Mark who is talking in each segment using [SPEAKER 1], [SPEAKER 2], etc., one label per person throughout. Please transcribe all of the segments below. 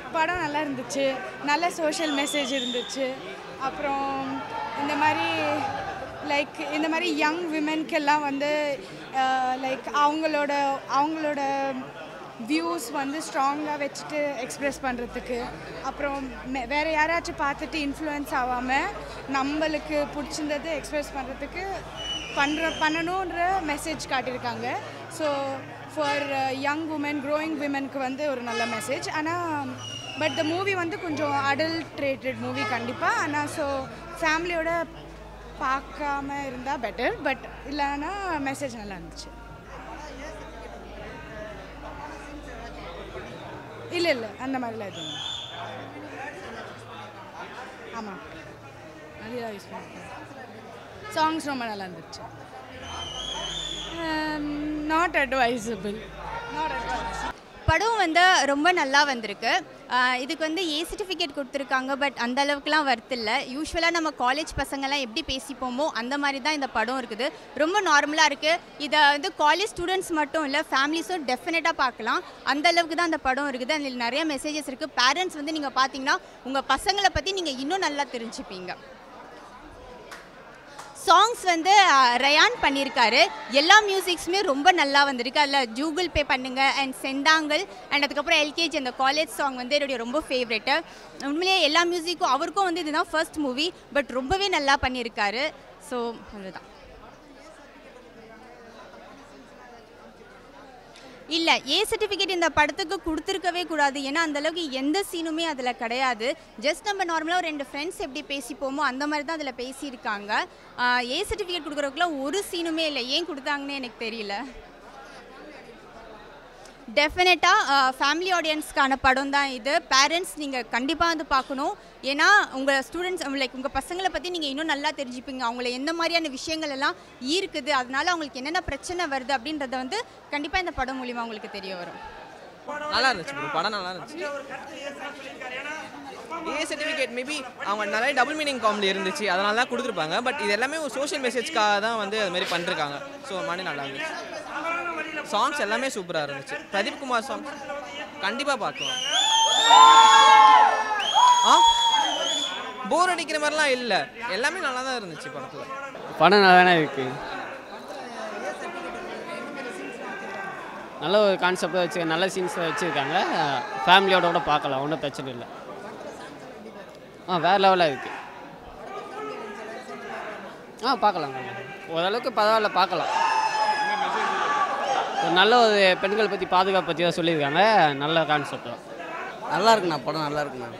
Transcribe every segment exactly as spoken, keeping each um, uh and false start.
[SPEAKER 1] படம் நல்லா இருந்துச்சு, நல்ல சோஷியல் மெசேஜ் இருந்துச்சு. அப்புறம் இந்த மாதிரி லைக் இந்த மாதிரி யங் விமென்க்கெல்லாம் வந்து லைக் அவங்களோட அவங்களோட வியூஸ் வந்து ஸ்ட்ராங்காக வச்சுட்டு எக்ஸ்ப்ரெஸ் பண்ணுறதுக்கு, அப்புறம் வேறு யாராச்சும் பார்த்துட்டு இன்ஃப்ளூயன்ஸ் ஆகாமல் நம்மளுக்கு பிடிச்சிருந்தது எக்ஸ்ப்ரெஸ் பண்ணுறதுக்கு பண்ணுற பண்ணணுன்ற மெசேஜ் காட்டியிருக்காங்க. So for young woman, growing விமெனுக்கு வந்து ஒரு நல்ல மெசேஜ். ஆனால் பட் த மூவி வந்து கொஞ்சம் அடல்ட்ரேட்டட் மூவி கண்டிப்பாக. ஆனால் ஸோ ஃபேமிலியோட பார்க்காம இருந்தால் பெட்டர். பட் இல்லைன்னா மெசேஜ் நல்லா இருந்துச்சு. இல்லை இல்லை அந்த மாதிரிலாம் எதுவும் ஆமாம் அதுதான் யூஸ் பண்ணுறேன். சாங்ஸ் ரொம்ப நல்லா இருந்துச்சு. Not advisable not advice.
[SPEAKER 2] படம் வந்து ரொம்ப நல்லா வந்திருக்கு. இதுக்கு வந்து ஏ சர்டிஃபிகேட் கொடுத்துருக்காங்க, பட் அந்த அளவுக்குலாம் வர்த் இல்லை. யூஸ்வலாக நம்ம காலேஜ் பசங்கள்லாம் எப்படி பேசிப்போமோ அந்த மாதிரி தான் இந்த படம் இருக்குது. ரொம்ப நார்மலாக இருக்குது. இதை வந்து காலேஜ் ஸ்டூடெண்ட்ஸ் மட்டும் இல்லை, ஃபேமிலிஸும் டெஃபினட்டாக பார்க்கலாம். அந்த அளவுக்கு தான் அந்த படம் இருக்குது. அதில் நிறைய மெசேஜஸ் இருக்குது. பேரண்ட்ஸ் வந்து நீங்கள் பார்த்தீங்கன்னா உங்கள் பசங்களை பற்றி நீங்கள் இன்னும் நல்லா தெரிஞ்சுப்பீங்க. சாங்ஸ் வந்து ரயான் பண்ணியிருக்காரு. எல்லா மியூசிக்ஸுமே ரொம்ப நல்லா வந்திருக்கு. அதில் ஜூகுல் பே பண்ணுங்க அண்ட் செந்தாங்கல் அண்ட் அதுக்கப்புறம் எல்கேஜி அந்த காலேஜ் சாங் வந்து என்னுடைய ரொம்ப ஃபேவரெட்டு. உண்மையிலேயே எல்லா மியூசிக்கும் அவருக்கும் வந்து இதுதான் ஃபர்ஸ்ட் மூவி, பட் ரொம்பவே நல்லா பண்ணியிருக்காரு. ஸோ அதுதான். இல்லை, ஏ சர்டிஃபிகேட் இந்த படத்துக்கு கொடுத்துருக்கவே கூடாது. ஏன்னா அந்தளவுக்கு எந்த சீனுமே அதில் கிடையாது. ஜஸ்ட் நம்ம நார்மலாக ஒரு ரெண்டு ஃப்ரெண்ட்ஸ் எப்படி பேசிப்போமோ அந்த மாதிரி தான் அதில் பேசியிருக்காங்க. ஏ சர்டிஃபிகேட் கொடுக்குறதுக்குலாம் ஒரு சீனுமே இல்லை. ஏன் கொடுத்தாங்கன்னு எனக்கு தெரியல. டெஃபினட்டாக ஃபேமிலி ஆடியன்ஸ்க்கான படம் தான் இது. பேரண்ட்ஸ் நீங்கள் கண்டிப்பாக வந்து பார்க்கணும். ஏன்னா உங்கள் ஸ்டூடெண்ட்ஸ் லைக் உங்கள் பசங்களை பற்றி நீங்கள் இன்னும் நல்லா தெரிஞ்சுப்பீங்க. அவங்கள எந்த மாதிரியான விஷயங்கள் எல்லாம் ஈர்க்குது, அதனால அவங்களுக்கு என்னென்ன பிரச்சனை வருது அப்படின்றத வந்து கண்டிப்பாக இந்த படம் மூலிமா உங்களுக்கு தெரிய வரும்.
[SPEAKER 3] நல்லா இருந்துச்சு ப்ரோ, படம் நல்லா இருந்துச்சு. ஏ சர்டிஃபிகேட் மேபி அவங்க நிறைய டபுள் மீனிங் காமெடி இருந்துச்சு, அதனால தான் கொடுத்துருப்பாங்க. பட் இது எல்லாமே ஒரு சோஷியல் மெசேஜ்க்காக தான் வந்து அது மாதிரி பண்ணிருக்காங்க. ஸோ மாதிரி நல்லா இருந்துச்சு. சாங்ஸ் எல்லாமே சூப்பராக இருந்துச்சு. பிரதீப் குமார் சாங்ஸ் கண்டிப்பாக பார்க்கலாம். ஆ போர் அடிக்கிற மாதிரிலாம் இல்லை, எல்லாமே நல்லா தான் இருந்துச்சு படத்தில்.
[SPEAKER 4] படம் நல்லா தானே இருக்குது. நல்ல ஒரு கான்செப்டாக வச்சு நல்ல சீன்ஸை வச்சுருக்காங்க. ஃபேமிலியோட கூட பார்க்கலாம், ஒன்றும் பிரச்சனை இல்லை. ஆ வேறு லெவலாக இருக்குது. ஆ பார்க்கலாம், ஓரளவுக்கு பரவாயில்ல, பார்க்கலாம். ஒரு நல்ல ஒரு பெண்கள் பற்றி பாதுகாப்பு பற்றி தான் சொல்லியிருக்காங்க. நல்ல கான்செப்ட் தான்,
[SPEAKER 5] நல்லா இருக்குண்ணா. படம் நல்லா இருக்குண்ணா.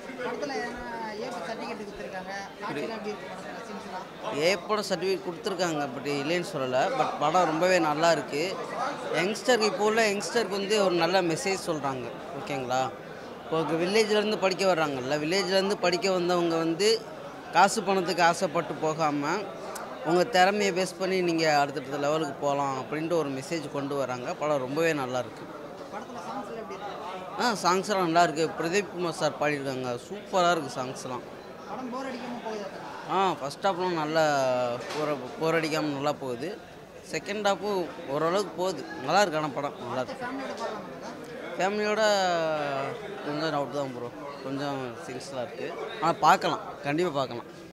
[SPEAKER 5] ஏ படம் சர்டிஃபிகேட் கொடுத்துருக்காங்க, பட் இல்லைன்னு சொல்லலை. பட் படம் ரொம்பவே நல்லா இருக்குது. யங்ஸ்டருக்கு இப்போ உள்ள யங்ஸ்டருக்கு வந்து ஒரு நல்ல மெசேஜ் சொல்கிறாங்க. ஓகேங்களா? இப்போ வில்லேஜ்லேருந்து படிக்க வர்றாங்கல்ல, வில்லேஜ்லேருந்து படிக்க வந்தவங்க வந்து காசு பணத்துக்கு ஆசைப்பட்டு போகாமல் உங்கள் திறமையை பேஸ் பண்ணி நீங்கள் அடுத்தடுத்த லெவலுக்கு போகலாம் அப்படின்ட்டு ஒரு மெசேஜ் கொண்டு வராங்க. படம் ரொம்பவே நல்லாயிருக்கு. ஆ சாங்ஸ்லாம் நல்லா இருக்குது. பிரதீப் குமார் சார் பாடியிருக்காங்க, சூப்பராக இருக்குது சாங்ஸ்லாம். ஆ ஃபஸ்ட் ஹாப்லாம் நல்லா போர போர் அடிக்காமல் நல்லா போகுது. செகண்ட் ஹாப்பும் ஓரளவுக்கு போகுது, நல்லா இருக்கு. ஆனால் படம் நல்லா இருக்கு. ஃபேமிலியோட கொஞ்சம் டவுட் தான் ப்ரோ, கொஞ்சம் சீன்ஸ்லாம் இருக்குது. ஆனால் பார்க்கலாம், கண்டிப்பாக பார்க்கலாம்.